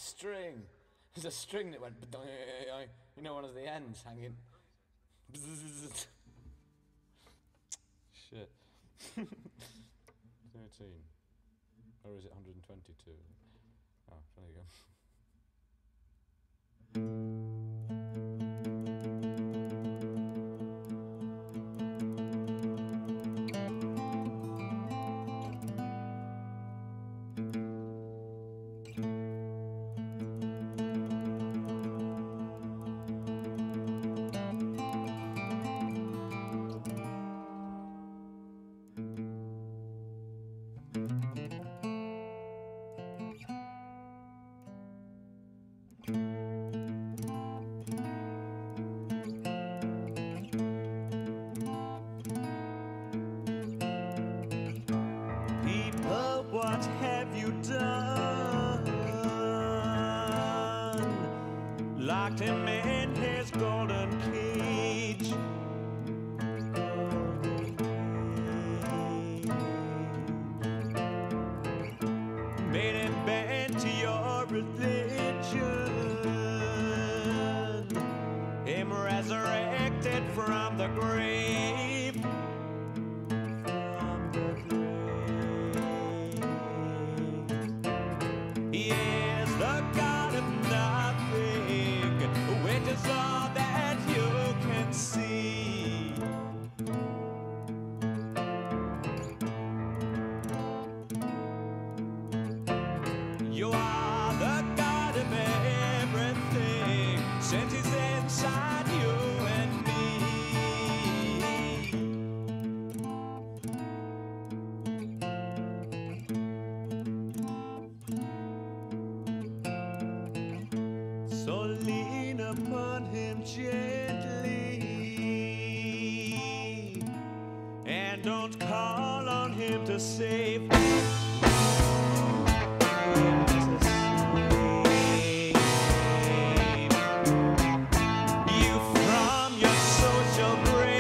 string. There's a string that went, you know, one of the ends hanging. Shit. 13. Or is it 122? Oh, there you go. What have you done? Locked him in his golden cage. Made him bend to your religion. Him resurrected from the grave. He is the God of nothing, which is all that you can see. You are the God of everything, since He's inside you and me. So lean upon Him gently, and don't call on Him to save you from your social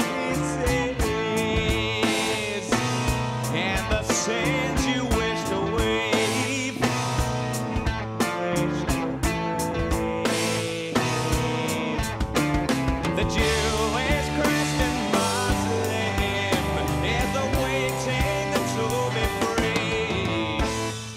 graces and the sins you wish to wave. The Jewish, Christian, Muslim is awaiting to be free.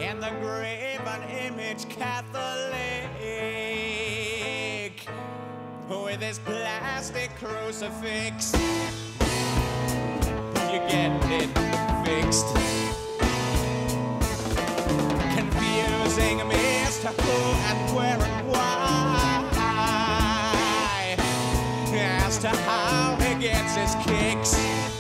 and the graven image Catholic with his plastic crucifix. You get it fixed. Confusing me as to who and where and why, as to how he gets his kicks.